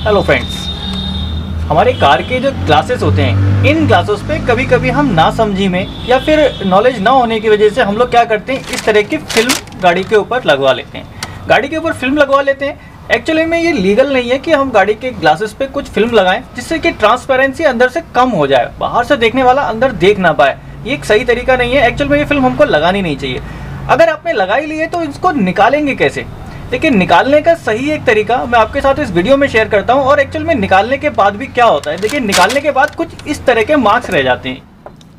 Hello friends, हमारे car के जो ग्लासेस होते हैं, इन ग्लासेस पे कभी कभी हम ना समझी में या फिर नॉलेज ना होने की वजह से हम लोग क्या करते हैं, इस तरह की फिल्म गाड़ी के ऊपर लगवा लेते हैं। गाड़ी के ऊपर फिल्म लगवा लेते हैं। एक्चुअली में ये लीगल नहीं है कि हम गाड़ी के ग्लासेस पे कुछ फिल्म लगाएं जिससे कि ट्रांसपेरेंसी अंदर से कम हो जाए, बाहर से देखने वाला अंदर देख ना पाए। ये एक सही तरीका नहीं है। एक्चुअल में ये फिल्म हमको लगानी नहीं चाहिए। अगर आपने लगाई ली है तो इसको निकालेंगे कैसे? लेकिन निकालने का सही एक तरीका मैं आपके साथ इस वीडियो में शेयर करता हूं। और एक्चुअल में निकालने के बाद भी क्या होता है, देखिए निकालने के बाद कुछ इस तरह के मार्क्स रह जाते हैं।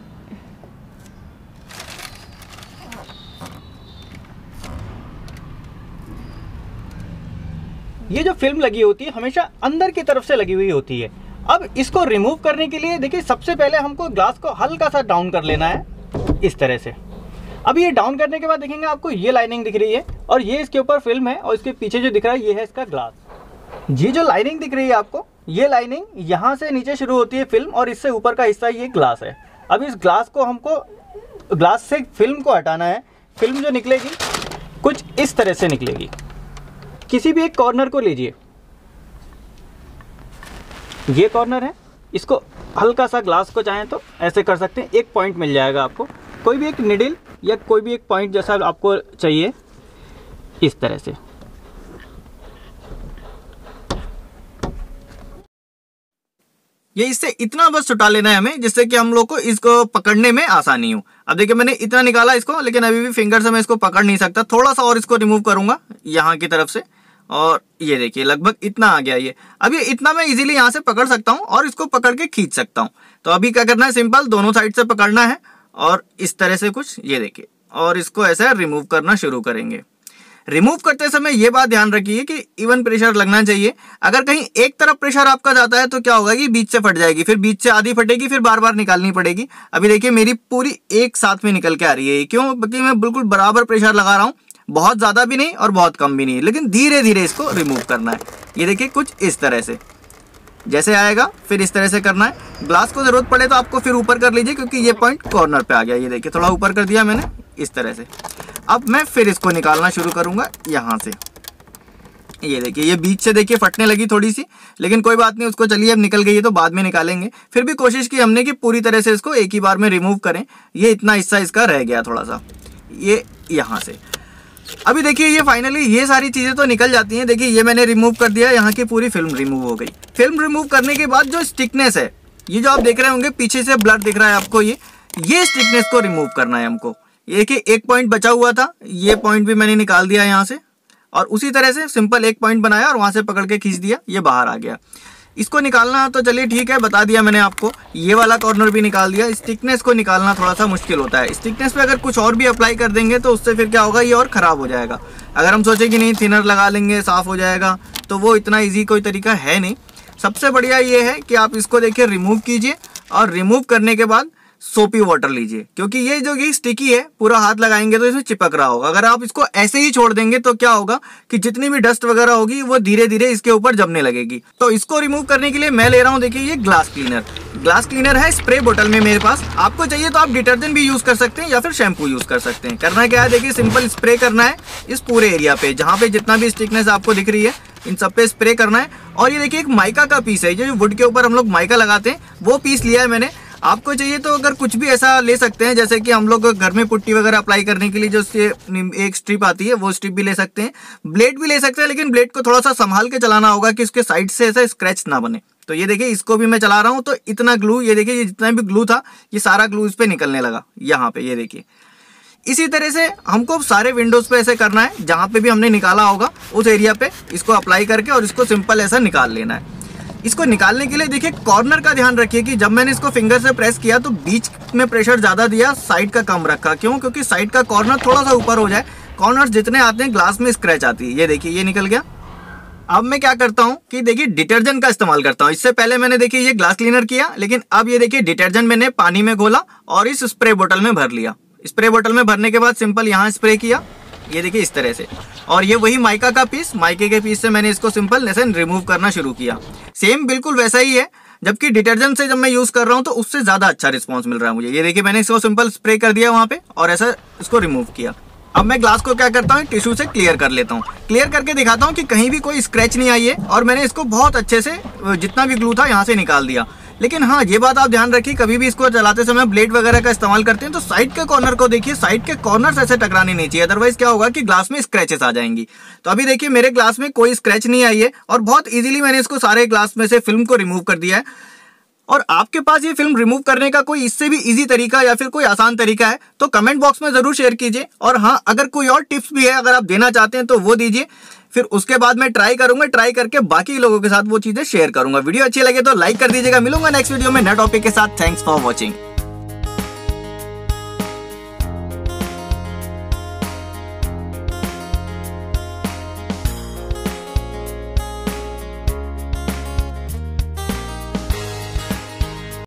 ये जो फिल्म लगी होती है हमेशा अंदर की तरफ से लगी हुई होती है। अब इसको रिमूव करने के लिए देखिए सबसे पहले हमको ग्लास को हल्का सा डाउन कर लेना है, इस तरह से। अब ये डाउन करने के बाद देखेंगे आपको ये लाइनिंग दिख रही है और ये इसके ऊपर फिल्म है और इसके पीछे जो दिख रहा है ये है इसका ग्लास। ये जो लाइनिंग दिख रही है आपको, ये लाइनिंग यहाँ से नीचे शुरू होती है फिल्म और इससे ऊपर का हिस्सा ये ग्लास है। अब इस ग्लास को हमको ग्लास से फिल्म को हटाना है। फिल्म जो निकलेगी कुछ इस तरह से निकलेगी। किसी भी एक कॉर्नर को लीजिए, ये कॉर्नर है, इसको हल्का सा ग्लास को चाहें तो ऐसे कर सकते हैं, एक पॉइंट मिल जाएगा आपको। कोई भी एक निडल या कोई भी एक पॉइंट जैसा आपको चाहिए, इस तरह से। ये इससे इतना बस छुटा लेना है हमें जिससे कि हम लोग को इसको पकड़ने में आसानी हो। अब देखिए मैंने इतना निकाला इसको, लेकिन अभी भी फिंगर से मैं इसको पकड़ नहीं सकता। थोड़ा सा और इसको रिमूव करूंगा यहाँ की तरफ से और ये देखिए लगभग इतना आ गया ये। अब ये इतना मैं इजीली यहाँ से पकड़ सकता हूँ और इसको पकड़ के खींच सकता हूँ। तो अभी क्या करना है, सिंपल दोनों साइड से पकड़ना है और इस तरह से कुछ ये देखिए, और इसको ऐसे रिमूव करना शुरू करेंगे। रिमूव करते समय ये बात ध्यान रखिए कि इवन प्रेशर लगना चाहिए। अगर कहीं एक तरफ प्रेशर आपका जाता है तो क्या होगा कि बीच से फट जाएगी, फिर बीच से आधी फटेगी, फिर बार बार निकालनी पड़ेगी। अभी देखिए मेरी पूरी एक साथ में निकल के आ रही है। क्यों? क्योंकि मैं बिल्कुल बराबर प्रेशर लगा रहा हूँ, बहुत ज्यादा भी नहीं और बहुत कम भी नहीं, लेकिन धीरे धीरे इसको रिमूव करना है। ये देखिए कुछ इस तरह से जैसे आएगा, फिर इस तरह से करना है। ग्लास को जरूरत पड़े तो आपको फिर ऊपर कर लीजिए, क्योंकि ये पॉइंट कॉर्नर पे आ गया। ये देखिए थोड़ा ऊपर कर दिया मैंने, इस तरह से। अब मैं फिर इसको निकालना शुरू करूंगा यहाँ से। ये देखिए ये बीच से देखिए फटने लगी थोड़ी सी, लेकिन कोई बात नहीं, उसको चलिए अब निकल गई है तो बाद में निकालेंगे। फिर भी कोशिश की हमने कि पूरी तरह से इसको एक ही बार में रिमूव करें। ये इतना हिस्सा इसका रह गया थोड़ा सा, ये यहाँ से। अभी देखिए ये फाइनली ये सारी चीजें तो निकल जाती हैं। देखिए ये मैंने रिमूव कर दिया, यहाँ की पूरी फिल्म रिमूव हो गई। फिल्म रिमूव करने के बाद जो स्टिकनेस है, ये जो आप देख रहे होंगे पीछे से ब्लर दिख रहा है आपको, ये स्टिकनेस को रिमूव करना है हमको। ये देखिए एक पॉइंट बचा हुआ था, ये पॉइंट भी मैंने निकाल दिया यहाँ से और उसी तरह से सिंपल एक पॉइंट बनाया और वहां से पकड़ के खींच दिया, ये बाहर आ गया। इसको निकालना तो चलिए ठीक है, बता दिया मैंने आपको। ये वाला कॉर्नर भी निकाल दिया। स्टिकनेस को निकालना थोड़ा सा मुश्किल होता है। स्टिकनेस पे अगर कुछ और भी अप्लाई कर देंगे तो उससे फिर क्या होगा, ये और खराब हो जाएगा। अगर हम सोचे कि नहीं थिनर लगा लेंगे साफ हो जाएगा, तो वो इतना ईजी कोई तरीका है नहीं। सबसे बढ़िया ये है कि आप इसको देखिए रिमूव कीजिए और रिमूव करने के बाद सोपी वाटर लीजिए, क्योंकि ये जो ये स्टिकी है, पूरा हाथ लगाएंगे तो इसमें चिपक रहा होगा। अगर आप इसको ऐसे ही छोड़ देंगे तो क्या होगा कि जितनी भी डस्ट वगैरह होगी वो धीरे धीरे इसके ऊपर जमने लगेगी। तो इसको रिमूव करने के लिए मैं ले रहा हूँ, देखिए ये ग्लास क्लीनर। ग्लास क्लीनर है स्प्रे बोतल में मेरे पास। आपको चाहिए तो आप डिटर्जेंट भी यूज कर सकते हैं या फिर शैम्पू यूज कर सकते हैं। करना क्या है, देखिए सिंपल स्प्रे करना है इस पूरे एरिया पे, जहाँ पे जितना भी स्टिकनेस आपको दिख रही है इन सब पे स्प्रे करना है। और ये देखिए एक माइका का पीस है, जो वुड के ऊपर हम लोग माइका लगाते हैं, वो पीस लिया है मैंने। आपको चाहिए तो अगर कुछ भी ऐसा ले सकते हैं, जैसे कि हम लोग घर में पुट्टी वगैरह अप्लाई करने के लिए जो एक स्ट्रिप आती है, वो स्ट्रिप भी ले सकते हैं। ब्लेड भी ले सकते हैं, लेकिन ब्लेड को थोड़ा सा संभाल के चलाना होगा कि उसके साइड से ऐसा स्क्रैच ना बने। तो ये देखिए इसको भी मैं चला रहा हूँ तो इतना ग्लू, ये देखिए ये जितना भी ग्लू था ये सारा ग्लू इस पे निकलने लगा यहाँ पे, ये देखिए। इसी तरह से हमको सारे विंडोज पे ऐसे करना है, जहाँ पे भी हमने निकाला होगा उस एरिया पे इसको अप्लाई करके और इसको सिंपल ऐसा निकाल लेना है। इसको निकालने के लिए देखिए कॉर्नर का ध्यान रखिए कि जब मैंने इसको फिंगर से प्रेस किया तो बीच में प्रेशर ज्यादा दिया, साइड का कम रखा। क्यों? क्योंकि साइड का कॉर्नर थोड़ा सा ऊपर हो जाए। कॉर्नर जितने आते हैं ग्लास में स्क्रैच आती है। ये देखिए ये निकल गया। अब मैं क्या करता हूँ कि देखिए डिटर्जेंट का इस्तेमाल करता हूँ। इससे पहले मैंने देखिए ये ग्लास क्लीनर किया, लेकिन अब ये देखिए डिटर्जेंट मैंने पानी में घोला और इस स्प्रे बोतल में भर लिया। स्प्रे बोतल में भरने के बाद सिंपल यहाँ स्प्रे किया, ये देखिए इस तरह से। और ये वही माइका का पीस, माइके के पीस से मैंने इसको सिंपल ऐसे रिमूव करना शुरू किया। सेम बिल्कुल वैसा ही है, जबकि डिटर्जेंट से जब मैं यूज कर रहा हूँ तो उससे ज्यादा अच्छा रिस्पॉन्स मिल रहा है मुझे। ये देखिए मैंने इसको सिंपल स्प्रे कर दिया वहां पे और ऐसा इसको रिमूव किया। अब मैं ग्लास को क्या करता हूँ, टिश्यू से क्लियर कर लेता हूँ। क्लियर करके दिखाता हूँ कि कहीं भी कोई स्क्रैच नहीं आई है और मैंने इसको बहुत अच्छे से जितना भी ग्लू था यहाँ से निकाल दिया। लेकिन हाँ, ये बात आप ध्यान रखिए, कभी भी इसको चलाते समय ब्लेड वगैरह का इस्तेमाल करते हैं तो साइड के कॉर्नर को देखिए, साइड के कॉर्नर ऐसे टकराने नहीं चाहिए, अदरवाइज क्या होगा कि ग्लास में स्क्रैचेस आ जाएंगी। तो अभी देखिए मेरे ग्लास में कोई स्क्रैच नहीं आई है और बहुत इजीली मैंने इसको सारे ग्लास में से फिल्म को रिमूव कर दिया है। और आपके पास ये फिल्म रिमूव करने का कोई इससे भी इजी तरीका या फिर कोई आसान तरीका है तो कमेंट बॉक्स में जरूर शेयर कीजिए। और हाँ, अगर कोई और टिप्स भी है अगर आप देना चाहते हैं तो वो दीजिए, फिर उसके बाद मैं ट्राई करूंगा, ट्राई करके बाकी लोगों के साथ वो चीजें शेयर करूंगा। वीडियो अच्छी लगे तो लाइक कर दीजिएगा। मिलूंगा नेक्स्ट वीडियो में नए टॉपिक के साथ। Thanks for watching.